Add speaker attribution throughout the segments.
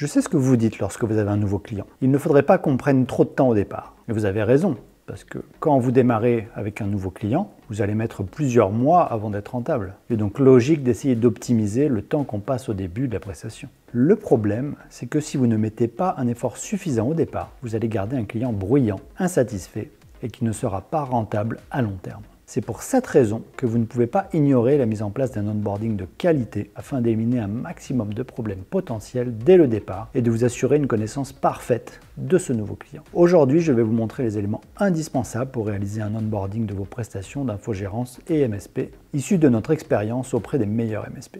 Speaker 1: Je sais ce que vous dites lorsque vous avez un nouveau client. Il ne faudrait pas qu'on prenne trop de temps au départ. Et vous avez raison, parce que quand vous démarrez avec un nouveau client, vous allez mettre plusieurs mois avant d'être rentable. Il est donc logique d'essayer d'optimiser le temps qu'on passe au début de la prestation. Le problème, c'est que si vous ne mettez pas un effort suffisant au départ, vous allez garder un client bruyant, insatisfait et qui ne sera pas rentable à long terme. C'est pour cette raison que vous ne pouvez pas ignorer la mise en place d'un onboarding de qualité afin d'éliminer un maximum de problèmes potentiels dès le départ et de vous assurer une connaissance parfaite de ce nouveau client. Aujourd'hui, je vais vous montrer les éléments indispensables pour réaliser un onboarding de vos prestations d'infogérance et MSP issus de notre expérience auprès des meilleurs MSP.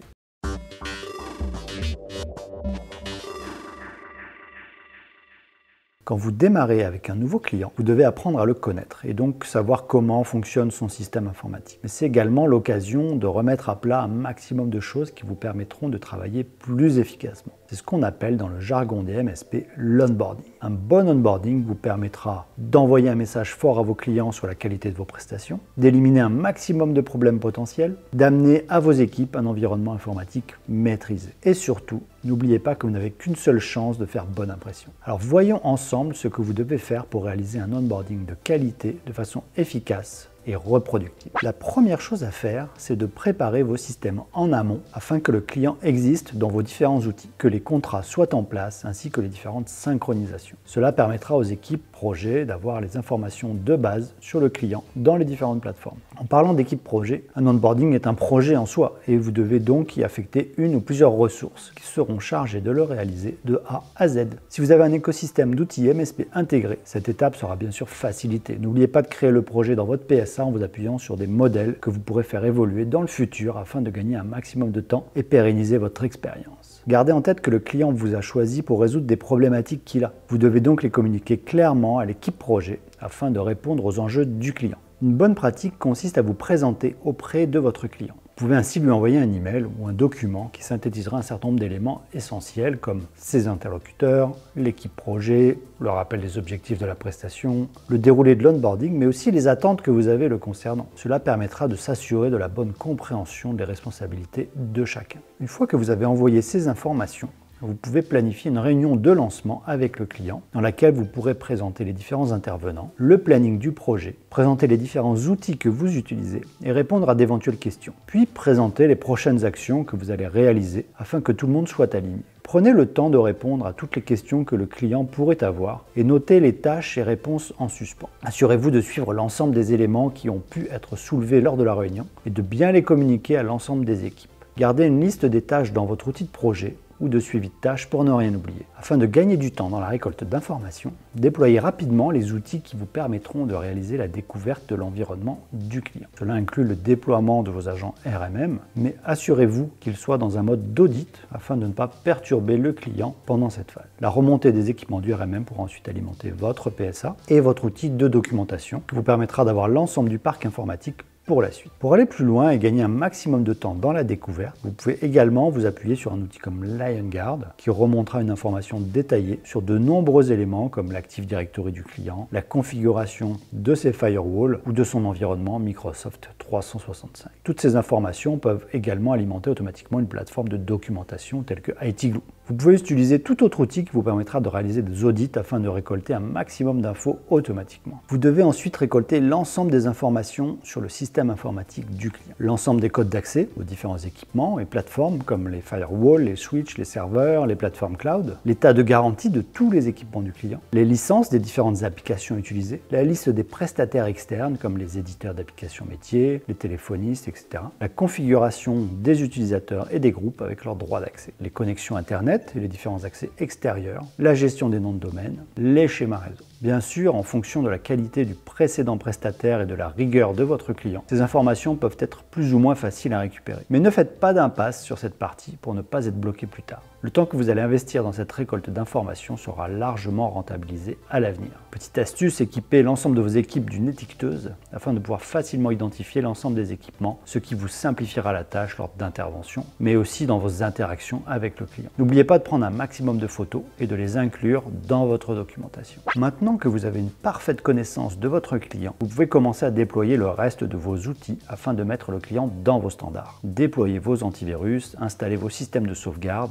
Speaker 1: Quand vous démarrez avec un nouveau client, vous devez apprendre à le connaître et donc savoir comment fonctionne son système informatique. Mais c'est également l'occasion de remettre à plat un maximum de choses qui vous permettront de travailler plus efficacement. C'est ce qu'on appelle dans le jargon des MSP l'onboarding. Un bon onboarding vous permettra d'envoyer un message fort à vos clients sur la qualité de vos prestations, d'éliminer un maximum de problèmes potentiels, d'amener à vos équipes un environnement informatique maîtrisé. Et surtout, n'oubliez pas que vous n'avez qu'une seule chance de faire bonne impression. Alors voyons ensemble ce que vous devez faire pour réaliser un onboarding de qualité de façon efficace et reproductive. La première chose à faire, c'est de préparer vos systèmes en amont afin que le client existe dans vos différents outils, que les contrats soient en place ainsi que les différentes synchronisations. Cela permettra aux équipes projet d'avoir les informations de base sur le client dans les différentes plateformes. En parlant d'équipe projet, un onboarding est un projet en soi et vous devez donc y affecter une ou plusieurs ressources qui seront chargées de le réaliser de A à Z. Si vous avez un écosystème d'outils MSP intégré, cette étape sera bien sûr facilitée. N'oubliez pas de créer le projet dans votre PSA en vous appuyant sur des modèles que vous pourrez faire évoluer dans le futur afin de gagner un maximum de temps et pérenniser votre expérience. Gardez en tête que le client vous a choisi pour résoudre des problématiques qu'il a. Vous devez donc les communiquer clairement à l'équipe projet afin de répondre aux enjeux du client. Une bonne pratique consiste à vous présenter auprès de votre client. Vous pouvez ainsi lui envoyer un email ou un document qui synthétisera un certain nombre d'éléments essentiels comme ses interlocuteurs, l'équipe projet, le rappel des objectifs de la prestation, le déroulé de l'onboarding, mais aussi les attentes que vous avez le concernant. Cela permettra de s'assurer de la bonne compréhension des responsabilités de chacun. Une fois que vous avez envoyé ces informations, vous pouvez planifier une réunion de lancement avec le client dans laquelle vous pourrez présenter les différents intervenants, le planning du projet, présenter les différents outils que vous utilisez et répondre à d'éventuelles questions. Puis présenter les prochaines actions que vous allez réaliser afin que tout le monde soit aligné. Prenez le temps de répondre à toutes les questions que le client pourrait avoir et notez les tâches et réponses en suspens. Assurez-vous de suivre l'ensemble des éléments qui ont pu être soulevés lors de la réunion et de bien les communiquer à l'ensemble des équipes. Gardez une liste des tâches dans votre outil de projet ou de suivi de tâches pour ne rien oublier. Afin de gagner du temps dans la récolte d'informations, déployez rapidement les outils qui vous permettront de réaliser la découverte de l'environnement du client. Cela inclut le déploiement de vos agents RMM, mais assurez-vous qu'ils soient dans un mode d'audit afin de ne pas perturber le client pendant cette phase. La remontée des équipements du RMM pourra ensuite alimenter votre PSA et votre outil de documentation qui vous permettra d'avoir l'ensemble du parc informatique pour la suite. Pour aller plus loin et gagner un maximum de temps dans la découverte, vous pouvez également vous appuyer sur un outil comme LionGuard qui remontera une information détaillée sur de nombreux éléments comme l'Active Directory du client, la configuration de ses firewalls ou de son environnement Microsoft 365. Toutes ces informations peuvent également alimenter automatiquement une plateforme de documentation telle que ITglue. Vous pouvez utiliser tout autre outil qui vous permettra de réaliser des audits afin de récolter un maximum d'infos automatiquement. Vous devez ensuite récolter l'ensemble des informations sur le système informatique du client. L'ensemble des codes d'accès aux différents équipements et plateformes comme les firewalls, les switches, les serveurs, les plateformes cloud, l'état de garantie de tous les équipements du client, les licences des différentes applications utilisées, la liste des prestataires externes comme les éditeurs d'applications métiers, les téléphonistes, etc., la configuration des utilisateurs et des groupes avec leurs droits d'accès, les connexions Internet et les différents accès extérieurs, la gestion des noms de domaine, les schémas réseau. Bien sûr, en fonction de la qualité du précédent prestataire et de la rigueur de votre client, ces informations peuvent être plus ou moins faciles à récupérer. Mais ne faites pas d'impasse sur cette partie pour ne pas être bloqué plus tard. Le temps que vous allez investir dans cette récolte d'informations sera largement rentabilisé à l'avenir. Petite astuce, équipez l'ensemble de vos équipes d'une étiqueteuse afin de pouvoir facilement identifier l'ensemble des équipements, ce qui vous simplifiera la tâche lors d'interventions, mais aussi dans vos interactions avec le client. N'oubliez pas de prendre un maximum de photos et de les inclure dans votre documentation. Maintenant que vous avez une parfaite connaissance de votre client, vous pouvez commencer à déployer le reste de vos outils afin de mettre le client dans vos standards. Déployez vos antivirus, installez vos systèmes de sauvegarde, migrez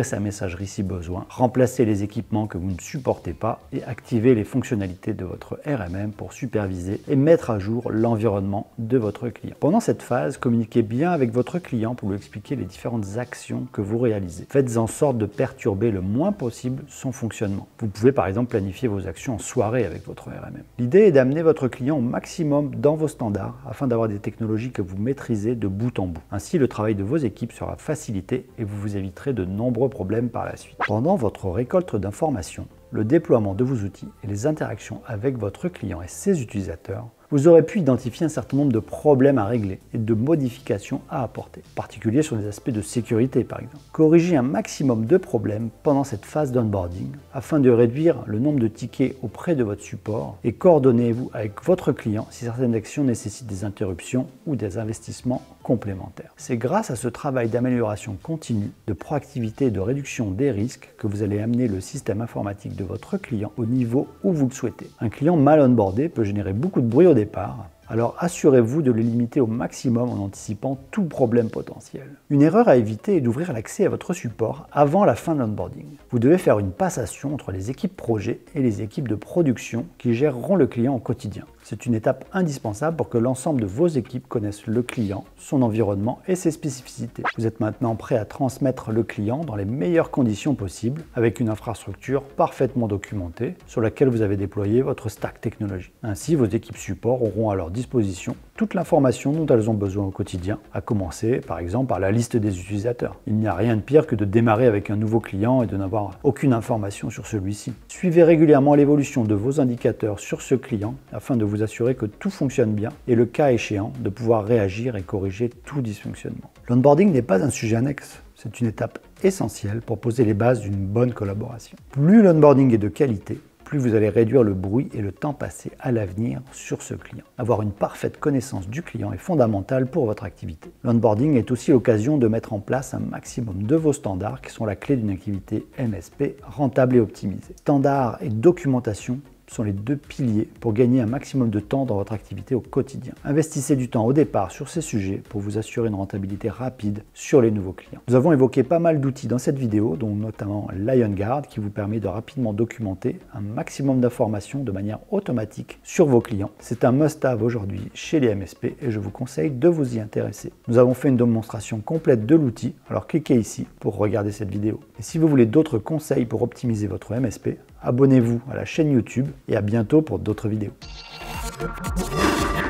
Speaker 1: sa messagerie si besoin, remplacer les équipements que vous ne supportez pas et activer les fonctionnalités de votre RMM pour superviser et mettre à jour l'environnement de votre client. Pendant cette phase, communiquez bien avec votre client pour lui expliquer les différentes actions que vous réalisez. Faites en sorte de perturber le moins possible son fonctionnement. Vous pouvez par exemple planifier vos actions en soirée avec votre RMM. L'idée est d'amener votre client au maximum dans vos standards afin d'avoir des technologies que vous maîtrisez de bout en bout. Ainsi, le travail de vos équipes sera facilité et vous vous éviterez de nombreux problèmes par la suite. Pendant votre récolte d'informations, le déploiement de vos outils et les interactions avec votre client et ses utilisateurs, vous aurez pu identifier un certain nombre de problèmes à régler et de modifications à apporter, en particulier sur des aspects de sécurité par exemple. Corrigez un maximum de problèmes pendant cette phase d'onboarding afin de réduire le nombre de tickets auprès de votre support et coordonnez-vous avec votre client si certaines actions nécessitent des interruptions ou des investissements complémentaires. C'est grâce à ce travail d'amélioration continue, de proactivité et de réduction des risques que vous allez amener le système informatique de votre client au niveau où vous le souhaitez. Un client mal onboardé peut générer beaucoup de bruit au départ, alors assurez-vous de le limiter au maximum en anticipant tout problème potentiel. Une erreur à éviter est d'ouvrir l'accès à votre support avant la fin de l'onboarding. Vous devez faire une passation entre les équipes projet et les équipes de production qui géreront le client au quotidien. C'est une étape indispensable pour que l'ensemble de vos équipes connaissent le client, son environnement et ses spécificités. Vous êtes maintenant prêt à transmettre le client dans les meilleures conditions possibles avec une infrastructure parfaitement documentée sur laquelle vous avez déployé votre stack technologie. Ainsi, vos équipes support auront à leur disposition toute l'information dont elles ont besoin au quotidien, à commencer par exemple par la liste des utilisateurs. Il n'y a rien de pire que de démarrer avec un nouveau client et de n'avoir aucune information sur celui-ci. Suivez régulièrement l'évolution de vos indicateurs sur ce client afin de vous assurer que tout fonctionne bien et le cas échéant de pouvoir réagir et corriger tout dysfonctionnement. L'onboarding n'est pas un sujet annexe. C'est une étape essentielle pour poser les bases d'une bonne collaboration. Plus l'onboarding est de qualité, plus vous allez réduire le bruit et le temps passé à l'avenir sur ce client. Avoir une parfaite connaissance du client est fondamental pour votre activité. L'onboarding est aussi l'occasion de mettre en place un maximum de vos standards qui sont la clé d'une activité MSP rentable et optimisée. Standards et documentation sont les deux piliers pour gagner un maximum de temps dans votre activité au quotidien. Investissez du temps au départ sur ces sujets pour vous assurer une rentabilité rapide sur les nouveaux clients. Nous avons évoqué pas mal d'outils dans cette vidéo, dont notamment LionGuard qui vous permet de rapidement documenter un maximum d'informations de manière automatique sur vos clients. C'est un must-have aujourd'hui chez les MSP et je vous conseille de vous y intéresser. Nous avons fait une démonstration complète de l'outil, alors cliquez ici pour regarder cette vidéo. Et si vous voulez d'autres conseils pour optimiser votre MSP, abonnez-vous à la chaîne YouTube et à bientôt pour d'autres vidéos.